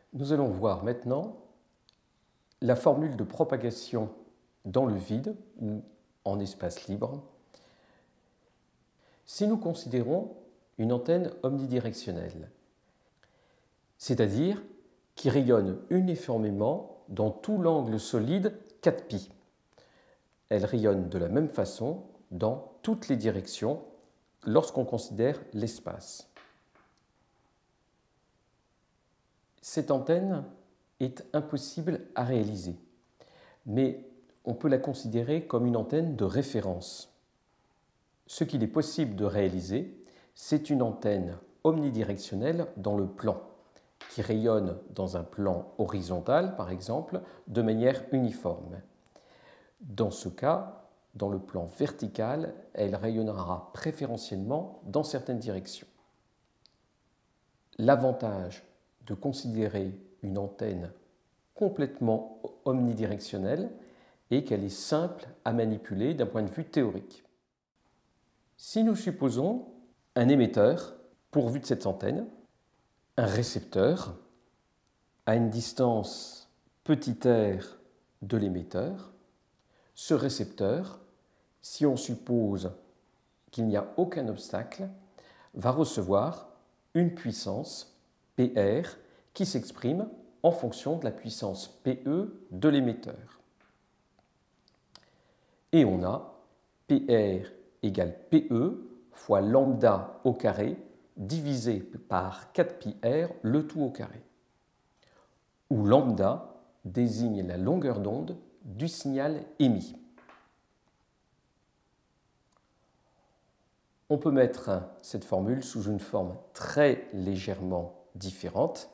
Nous allons voir maintenant la formule de propagation dans le vide ou en espace libre. Si nous considérons une antenne omnidirectionnelle, c'est-à-dire qui rayonne uniformément dans tout l'angle solide 4π. Elle rayonne de la même façon dans toutes les directions lorsqu'on considère l'espace. Cette antenne est impossible à réaliser, mais on peut la considérer comme une antenne de référence. Ce qu'il est possible de réaliser, c'est une antenne omnidirectionnelle dans le plan, qui rayonne dans un plan horizontal, par exemple, de manière uniforme. Dans ce cas, dans le plan vertical, elle rayonnera préférentiellement dans certaines directions. L'avantage de considérer une antenne complètement omnidirectionnelle est qu'elle est simple à manipuler d'un point de vue théorique. Si nous supposons un émetteur pourvu de cette antenne, un récepteur à une distance petit r de l'émetteur, ce récepteur, si on suppose qu'il n'y a aucun obstacle, va recevoir une puissance PR qui s'exprime en fonction de la puissance PE de l'émetteur. Et on a PR égale PE fois lambda au carré divisé par 4πr le tout au carré, où lambda désigne la longueur d'onde du signal émis. On peut mettre cette formule sous une forme très légèrement différente.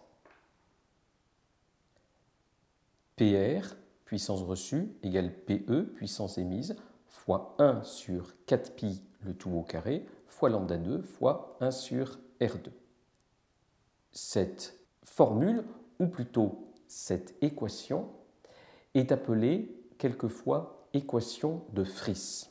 PR, puissance reçue, égale PE, puissance émise, fois 1 sur 4π le tout au carré, fois lambda 2, fois 1 sur R2. Cette formule, ou plutôt cette équation, est appelée quelquefois équation de Friis,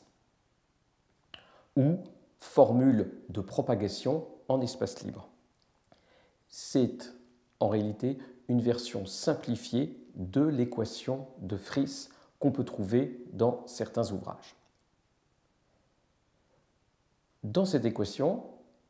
ou formule de propagation en espace libre. C'est en réalité une version simplifiée de l'équation de Friis qu'on peut trouver dans certains ouvrages. Dans cette équation,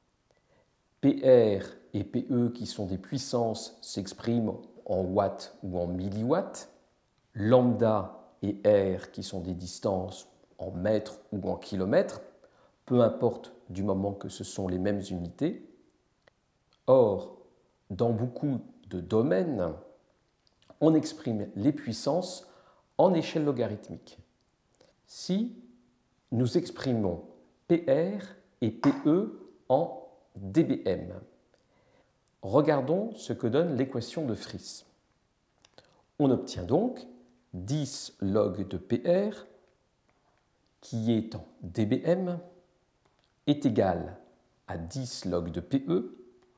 PR et PE, qui sont des puissances, s'expriment en watts ou en milliwatts. Lambda et R, qui sont des distances en mètres ou en kilomètres, peu importe du moment que ce sont les mêmes unités. Or, dans beaucoup de domaines, on exprime les puissances en échelle logarithmique. Si nous exprimons PR et PE en dBm, regardons ce que donne l'équation de Friis. On obtient donc 10 log de PR, qui est en dBm, est égal à 10 log de PE,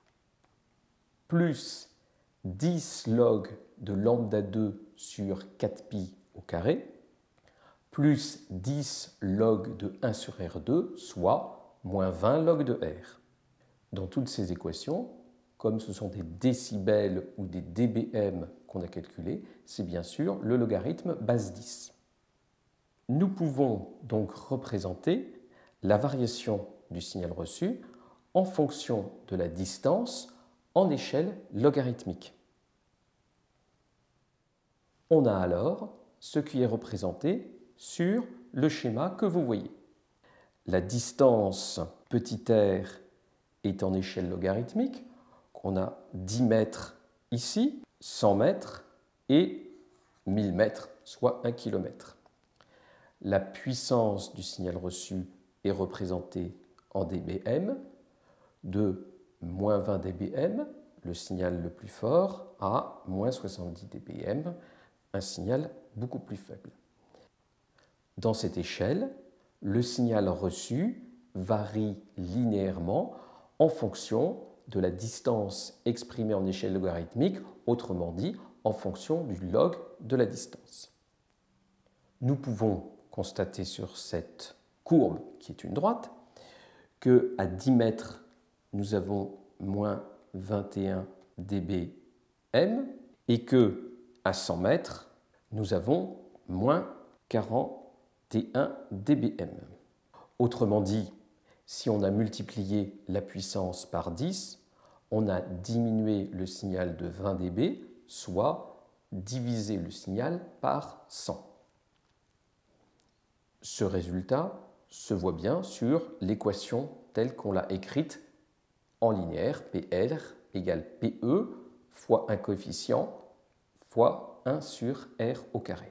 plus 10 log de lambda 2 sur 4π au carré, plus 10 log de 1 sur R2, soit moins 20 log de R. Dans toutes ces équations, comme ce sont des décibels ou des dBm qu'on a calculés, c'est bien sûr le logarithme base 10. Nous pouvons donc représenter la variation du signal reçu en fonction de la distance en échelle logarithmique. On a alors ce qui est représenté sur le schéma que vous voyez. La distance petit r est en échelle logarithmique. On a 10 mètres ici, 100 mètres et 1000 mètres, soit 1 km. La puissance du signal reçu est représentée en dBm, de moins 20 dBm, le signal le plus fort, à moins 70 dBm, un signal beaucoup plus faible. Dans cette échelle, le signal reçu varie linéairement en fonction de la distance exprimée en échelle logarithmique, autrement dit, en fonction du log de la distance. Nous pouvons constater sur cette courbe, qui est une droite, qu'à 10 mètres, nous avons moins 21 dBm et que à 100 mètres, nous avons moins 41 dBm. Autrement dit, si on a multiplié la puissance par 10, on a diminué le signal de 20 dB, soit divisé le signal par 100. Ce résultat se voit bien sur l'équation telle qu'on l'a écrite en linéaire, PR égale PE fois un coefficient fois 1 sur R au carré.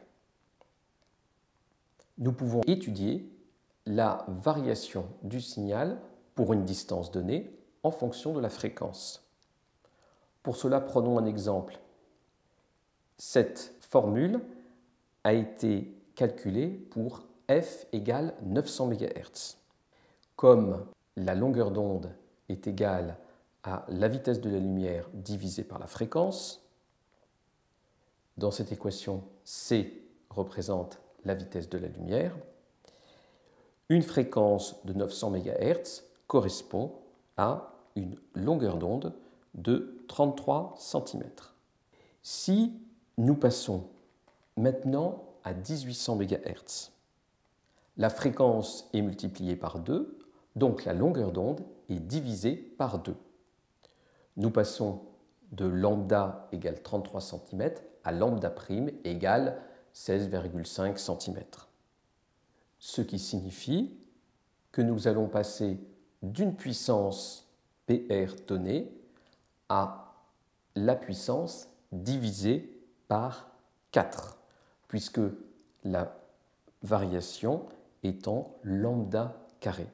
Nous pouvons étudier la variation du signal pour une distance donnée en fonction de la fréquence. Pour cela, prenons un exemple. Cette formule a été calculée pour f égale 900 MHz. Comme la longueur d'onde est égale à la vitesse de la lumière divisée par la fréquence, dans cette équation, c représente la vitesse de la lumière, une fréquence de 900 MHz correspond à une longueur d'onde de 33 cm. Si nous passons maintenant à 1800 MHz, la fréquence est multipliée par 2, donc la longueur d'onde est divisée par 2. Nous passons de lambda égale 33 cm à lambda prime égale 16,5 cm. Ce qui signifie que nous allons passer d'une puissance PR donnée à la puissance divisée par 4, puisque la variation est en lambda carré.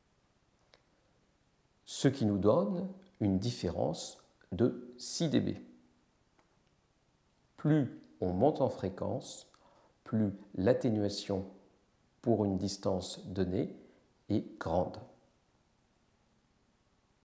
Ce qui nous donne une différence de 6 dB. Plus on monte en fréquence, plus l'atténuation pour une distance donnée est grande.